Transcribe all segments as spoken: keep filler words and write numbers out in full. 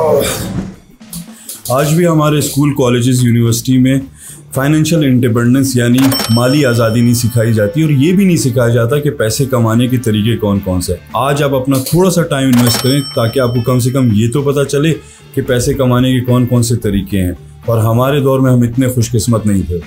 आज भी हमारे स्कूल, कॉलेजेस, यूनिवर्सिटी में फाइनेंशियल इंडिपेंडेंस यानी माली आज़ादी नहीं सिखाई जाती और ये भी नहीं सिखाया जाता कि पैसे कमाने के तरीके कौन कौन से। आज आप अपना थोड़ा सा टाइम इन्वेस्ट करें ताकि आपको कम से कम ये तो पता चले कि पैसे कमाने के कौन कौन से तरीके हैं, और हमारे दौर में हम इतने खुशकिस्मत नहीं थे।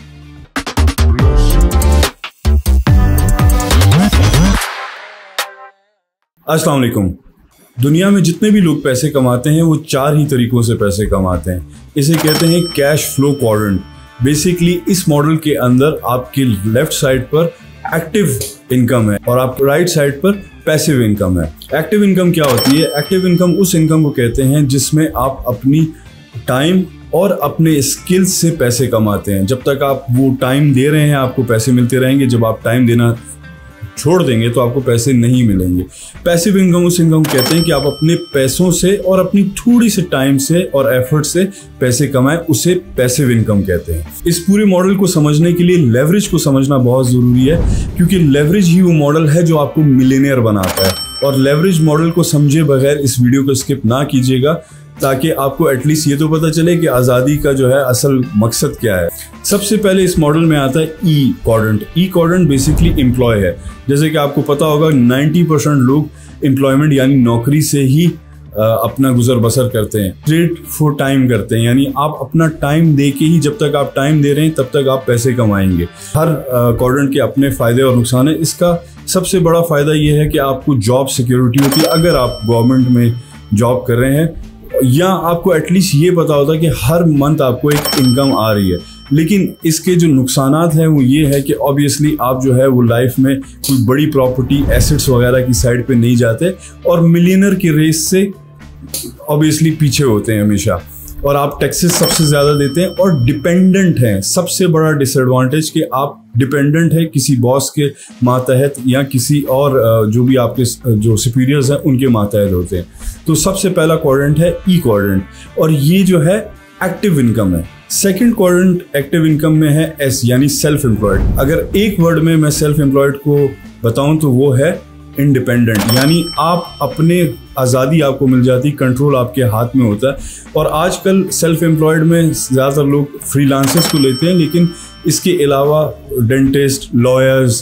अस्सलाम वालेकुम। दुनिया में जितने भी लोग पैसे कमाते हैं वो चार ही तरीकों से पैसे कमाते हैं। इसे कहते हैं कैश फ्लो क्वाड्रेंट। बेसिकली इस मॉडल के अंदर आपके लेफ्ट साइड पर एक्टिव इनकम है और आप राइट साइड पर पैसिव इनकम है। एक्टिव इनकम क्या होती है? एक्टिव इनकम उस इनकम को कहते हैं जिसमें आप अपनी टाइम और अपने स्किल्स से पैसे कमाते हैं। जब तक आप वो टाइम दे रहे हैं आपको पैसे मिलते रहेंगे, जब आप टाइम देना छोड़ देंगे तो आपको पैसे नहीं मिलेंगे। पैसिव इनकम उस इनकम कहते हैं कि आप अपने पैसों से और अपनी थोड़ी से टाइम से और एफर्ट से पैसे कमाएं, उसे पैसिव इनकम कहते हैं। इस पूरे मॉडल को समझने के लिए लेवरेज को समझना बहुत ज़रूरी है, क्योंकि लेवरेज ही वो मॉडल है जो आपको मिलियनेयर बनाता है। और लेवरेज मॉडल को समझे बगैर इस वीडियो को स्किप ना कीजिएगा, ताकि आपको एटलीस्ट ये तो पता चले कि आज़ादी का जो है असल मकसद क्या है। सबसे पहले इस मॉडल में आता है E quadrant. E quadrant basically employ है। जैसे कि आपको पता होगा नब्बे परसेंट लोग एम्प्लॉयमेंट यानी नौकरी से ही आ, अपना गुजर बसर करते हैं। ट्रेड फॉर टाइम करते हैं, यानी आप अपना टाइम दे के ही, जब तक आप टाइम दे रहे हैं तब तक आप पैसे कमाएंगे। हर क्वाड्रेंट के अपने फ़ायदे और नुकसान है। इसका सबसे बड़ा फ़ायदा ये है कि आपको जॉब सिक्योरिटी होती है। अगर आप गवर्नमेंट में जॉब कर रहे हैं या आपको एटलीस्ट ये पता होता है कि हर मंथ आपको एक इनकम आ रही है। लेकिन इसके जो नुकसानात हैं वो ये है कि ऑब्वियसली आप जो है वो लाइफ में कोई बड़ी प्रॉपर्टी, एसेट्स वगैरह की साइड पे नहीं जाते और मिलियनर की रेस से ऑब्वियसली पीछे होते हैं हमेशा, और आप टैक्सेस सबसे ज़्यादा देते हैं और डिपेंडेंट हैं। सबसे बड़ा डिसएडवांटेज कि आप डिपेंडेंट है किसी बॉस के मातहत या किसी और जो भी आपके जो सुपीरियर्स हैं उनके मातहत होते हैं। तो सबसे पहला क्वाड्रेंट है ई क्वाड्रेंट, और ये जो है एक्टिव इनकम है। सेकंड क्वाड्रेंट एक्टिव इनकम में है एस यानी सेल्फ एम्प्लॉयड। अगर एक वर्ड में मैं सेल्फ एम्प्लॉयड को बताऊं तो वो है इंडिपेंडेंट, यानी आप अपने आज़ादी आपको मिल जाती, कंट्रोल आपके हाथ में होता है। और आजकल सेल्फ एम्प्लॉयड में ज़्यादातर लोग फ्रीलांसर्स को लेते हैं, लेकिन इसके अलावा डेंटिस्ट, लॉयर्स,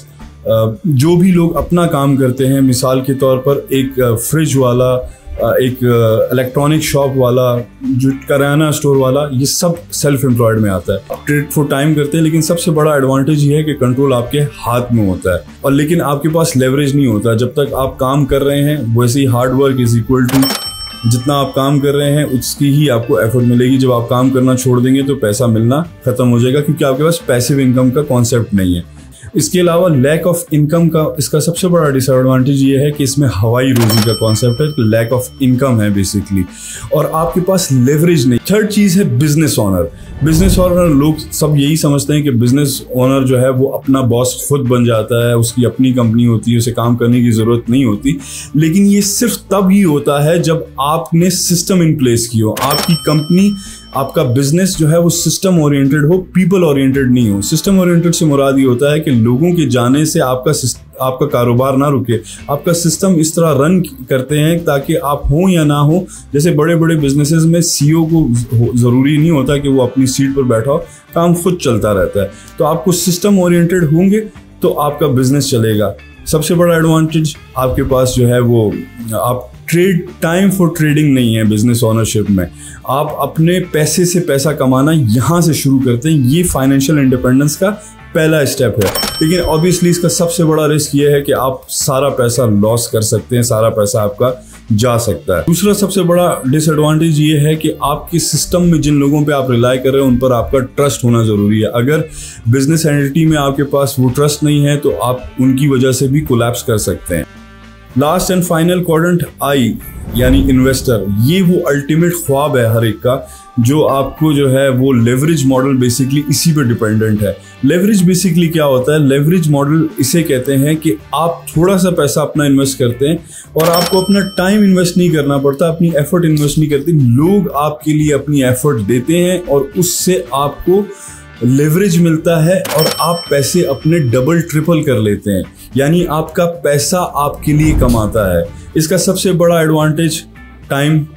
जो भी लोग अपना काम करते हैं, मिसाल के तौर पर एक फ्रिज वाला, एक इलेक्ट्रॉनिक शॉप वाला, जो किराना स्टोर वाला, ये सब सेल्फ एम्प्लॉयड में आता है। ट्रेड फॉर टाइम करते हैं, लेकिन सबसे बड़ा एडवांटेज ये है कि कंट्रोल आपके हाथ में होता है, और लेकिन आपके पास लेवरेज नहीं होता। जब तक आप काम कर रहे हैं वैसे ही hard work is equal to जितना आप काम कर रहे हैं उसकी ही आपको एफर्ट मिलेगी। जब आप काम करना छोड़ देंगे तो पैसा मिलना खत्म हो जाएगा, क्योंकि आपके पास पैसिव इनकम का कॉन्सेप्ट नहीं है। इसके अलावा लैक ऑफ इनकम का इसका सबसे बड़ा डिसएडवांटेज ये है कि इसमें हवाई रोजी का कॉन्सेप्ट है, लैक ऑफ इनकम है बेसिकली, और आपके पास लेवरेज नहीं। थर्ड चीज़ है बिजनेस ओनर। बिजनेस ओनर लोग सब यही समझते हैं कि बिजनेस ओनर जो है वो अपना बॉस खुद बन जाता है, उसकी अपनी कंपनी होती है, उसे काम करने की ज़रूरत नहीं होती। लेकिन ये सिर्फ तब ही होता है जब आपने सिस्टम इन प्लेस की हो। आपकी कंपनी, आपका बिजनेस जो है वो सिस्टम ओरिएंटेड हो, पीपल ओरिएंटेड नहीं हो। सिस्टम ओरिएंटेड से मुराद ये होता है कि लोगों के जाने से आपका आपका कारोबार ना रुके। आपका सिस्टम इस तरह रन करते हैं ताकि आप हो या ना हो। जैसे बड़े बड़े बिजनेसेस में सीईओ को ज़रूरी नहीं होता कि वो अपनी सीट पर बैठा हो, काम खुद चलता रहता है। तो आपको सिस्टम ओरिएंटेड होंगे तो आपका बिजनेस चलेगा। सबसे बड़ा एडवांटेज आपके पास जो है वो आप ट्रेड टाइम फॉर ट्रेडिंग नहीं है बिजनेस ओनरशिप में। आप अपने पैसे से पैसा कमाना यहाँ से शुरू करते हैं। ये फाइनेंशियल इंडिपेंडेंस का पहला स्टेप है। लेकिन ऑब्वियसली इसका सबसे बड़ा रिस्क ये है कि आप सारा पैसा लॉस कर सकते हैं, सारा पैसा आपका जा सकता है। दूसरा सबसे बड़ा डिसएडवांटेज ये है कि आपके सिस्टम में जिन लोगों पे आप रिलाई कर रहे हैं उन पर आपका ट्रस्ट होना ज़रूरी है। अगर बिजनेस एंटिटी में आपके पास वो ट्रस्ट नहीं है तो आप उनकी वजह से भी कोलैप्स कर सकते हैं। Last and final quadrant I यानी इन्वेस्टर। ये वो अल्टीमेट ख्वाब है हर एक का, जो आपको जो है वो लेवरेज मॉडल बेसिकली इसी पे डिपेंडेंट है। लेवरेज बेसिकली क्या होता है? लेवरेज मॉडल इसे कहते हैं कि आप थोड़ा सा पैसा अपना इन्वेस्ट करते हैं और आपको अपना टाइम इन्वेस्ट नहीं करना पड़ता, अपनी एफर्ट इन्वेस्ट नहीं करते, लोग आपके लिए अपनी एफर्ट देते हैं और उससे आपको लेवरेज मिलता है और आप पैसे अपने डबल ट्रिपल कर लेते हैं, यानी आपका पैसा आपके लिए कमाता है। इसका सबसे बड़ा एडवांटेज टाइम,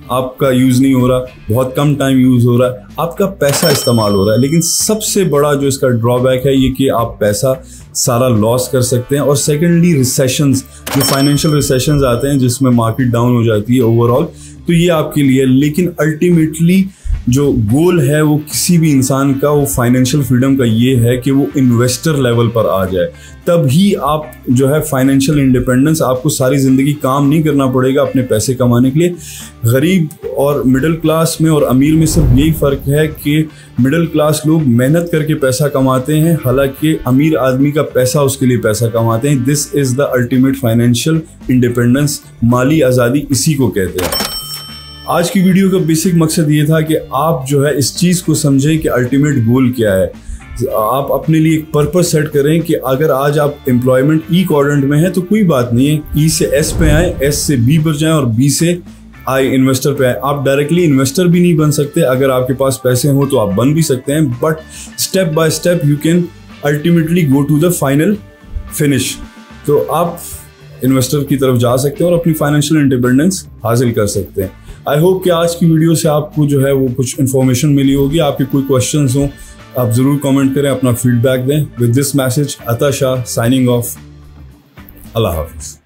आपका यूज़ नहीं हो रहा, बहुत कम टाइम यूज़ हो रहा है, आपका पैसा इस्तेमाल हो रहा है। लेकिन सबसे बड़ा जो इसका ड्रॉबैक है ये कि आप पैसा सारा लॉस कर सकते हैं। और सेकेंडली रिसेशंस, जो फाइनेंशियल रिसेशंस आते हैं जिसमें मार्केट डाउन हो जाती है ओवरऑल, तो ये आपके लिए। लेकिन अल्टीमेटली जो गोल है वो किसी भी इंसान का, वो फाइनेंशियल फ्रीडम का ये है कि वो इन्वेस्टर लेवल पर आ जाए। तब ही आप जो है फाइनेंशियल इंडिपेंडेंस, आपको सारी ज़िंदगी काम नहीं करना पड़ेगा अपने पैसे कमाने के लिए। गरीब और मिडिल क्लास में और अमीर में सिर्फ यही फ़र्क है कि मिडिल क्लास लोग मेहनत करके पैसा कमाते हैं, हालांकि अमीर आदमी का पैसा उसके लिए पैसा कमाते हैं। This is the ultimate financial independence, माली आज़ादी इसी को कहते हैं। आज की वीडियो का बेसिक मकसद ये था कि आप जो है इस चीज़ को समझें कि अल्टीमेट गोल क्या है। आप अपने लिए एक पर्पस सेट करें कि अगर आज आप एम्प्लॉयमेंट ई क्वाड्रेंट में हैं तो कोई बात नहीं है, ई से एस पे आए, एस से बी पर जाएं और बी से आई इन्वेस्टर पे आए। आप डायरेक्टली इन्वेस्टर भी नहीं बन सकते, अगर आपके पास पैसे हो तो आप बन भी सकते हैं, but step by step you can ultimately go to the final finish. तो आप इन्वेस्टर की तरफ जा सकते हैं और अपनी फाइनेंशियल इंडिपेंडेंस हासिल कर सकते हैं। आई होप कि आज की वीडियो से आपको जो है वो कुछ इन्फॉर्मेशन मिली होगी। आपके कोई क्वेश्चंस हो आप ज़रूर कमेंट करें, अपना फीडबैक दें। विद दिस मैसेज, अता शाह साइनिंग ऑफ। अल्लाह हाफिज़।